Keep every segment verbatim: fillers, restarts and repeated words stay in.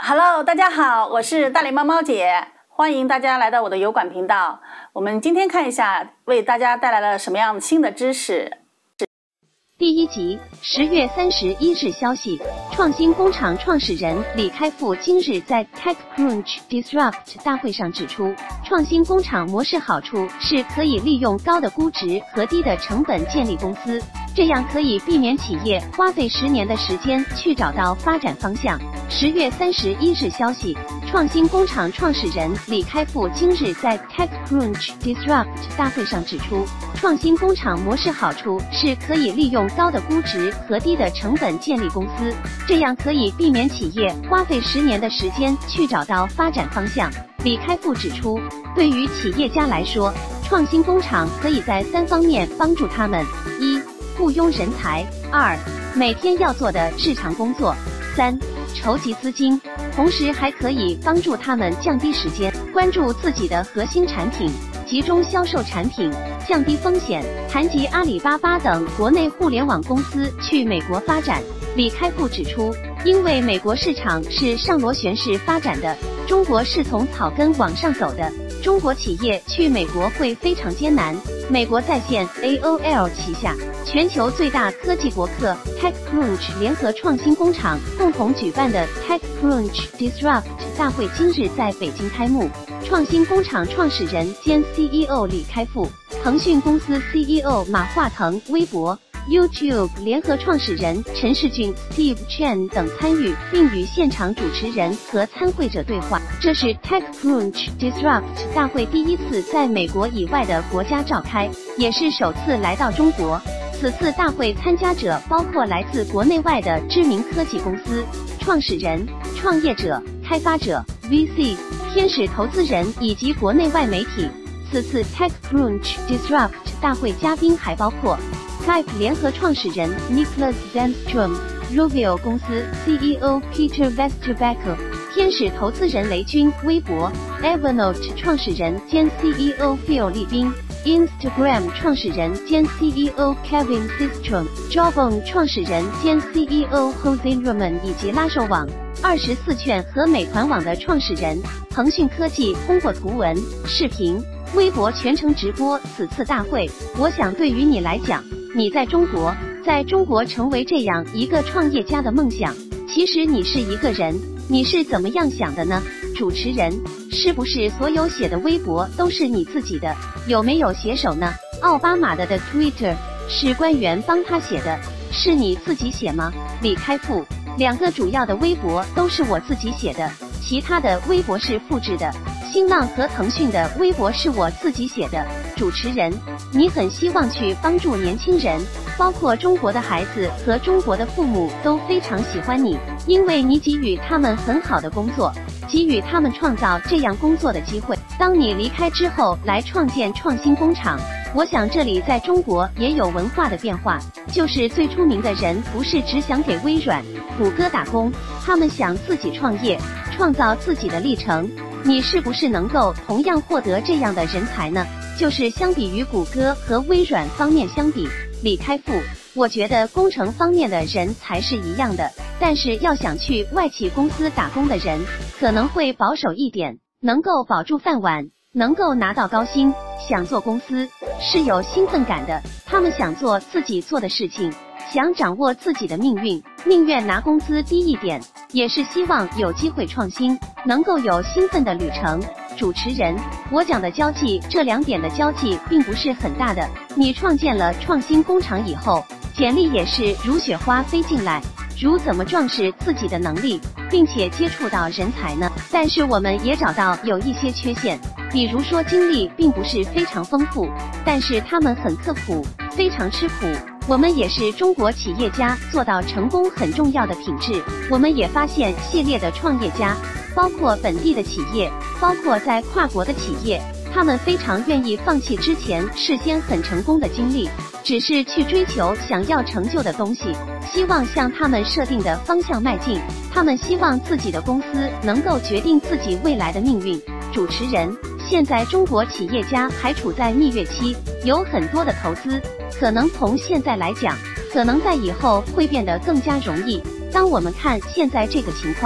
Hello， 大家好，我是大脸猫猫姐，欢迎大家来到我的油管频道。我们今天看一下，为大家带来了什么样新的知识。 第一集，十月三十一日消息，创新工厂创始人李开复今日在 TechCrunch Disrupt 大会上指出，创新工厂模式好处是可以利用高的估值和低的成本建立公司，这样可以避免企业花费十年的时间去找到发展方向。十月三十一日消息，创新工厂创始人李开复今日在 TechCrunch Disrupt 大会上指出，创新工厂模式好处是可以利用高的估值和低的成本建立公司，这样可以避免企业花费十年的时间去找到发展方向。李开复指出，对于企业家来说，创新工厂可以在三方面帮助他们：一、雇佣人才；二、每天要做的日常工作；三、筹集资金，同时还可以帮助他们降低时间，关注自己的核心产品，集中销售产品，降低风险。谈及阿里巴巴等国内互联网公司去美国发展，李开复指出，因为美国市场是上螺旋式发展的，中国是从草根往上走的，中国企业去美国会非常艰难。美国在线 A O L 旗下全球最大科技博客 TechCrunch 联合创新工厂共同举办的 TechCrunch Disrupt 大会今日在北京开幕。创新工厂创始人兼 C E O 李开复，腾讯公司 C E O 马化腾，微博、YouTube 联合创始人陈世俊、Steve Chen 等参与，并与现场主持人和参会者对话。这是 TechCrunch Disrupt 大会第一次在美国以外的国家召开，也是首次来到中国。此次大会参加者包括来自国内外的知名科技公司、创始人、创业者、开发者、V C、天使投资人以及国内外媒体。此次 TechCrunch Disrupt 大会嘉宾还包括Skype 联合创始人 Niklas Zennström、Rovio 公司 C E O Peter Westerbeck、天使投资人雷军，微博 Evernote 创始人兼 C E O Phil 利宾、Instagram 创始人兼 C E O Kevin Systrom、Jawbone 创始人兼 C E O Jose Roman 以及拉手网、二十四券和美团网的创始人。腾讯科技通过图文、视频、微博全程直播此次大会。我想对于你来讲，你在中国，在中国成为这样一个创业家的梦想，其实你是一个人，你是怎么样想的呢？主持人，是不是所有写的微博都是你自己的？有没有写手呢？奥巴马的的 Twitter 是官员帮他写的，是你自己写吗？李开复，两个主要的微博都是我自己写的，其他的微博是复制的。新浪和腾讯的微博是我自己写的。主持人，你很希望去帮助年轻人，包括中国的孩子和中国的父母都非常喜欢你，因为你给予他们很好的工作，给予他们创造这样工作的机会。当你离开之后来创建创新工厂，我想这里在中国也有文化的变化，就是最出名的人不是只想给微软、谷歌打工，他们想自己创业，创造自己的历程。你是不是能够同样获得这样的人才呢？就是相比于谷歌和微软方面相比，李开复，我觉得工程方面的人才是一样的，但是要想去外企公司打工的人，可能会保守一点，能够保住饭碗，能够拿到高薪，想做公司是有兴奋感的，他们想做自己做的事情，想掌握自己的命运，宁愿拿工资低一点，也是希望有机会创新，能够有兴奋的旅程。主持人，我讲的交际，这两点的交际并不是很大的。你创建了创新工厂以后，简历也是如雪花飞进来，如怎么壮实自己的能力，并且接触到人才呢？但是我们也找到有一些缺陷，比如说经历并不是非常丰富，但是他们很刻苦，非常吃苦。我们也是中国企业家做到成功很重要的品质。我们也发现系列的创业家，包括本地的企业，包括在跨国的企业，他们非常愿意放弃之前事先很成功的经历，只是去追求想要成就的东西，希望向他们设定的方向迈进。他们希望自己的公司能够决定自己未来的命运。主持人，现在中国企业家还处在蜜月期，有很多的投资，可能从现在来讲，可能在以后会变得更加容易。当我们看现在这个情况，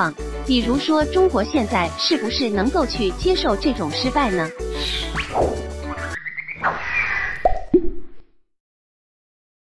比如说，中国现在是不是能够去接受这种失败呢？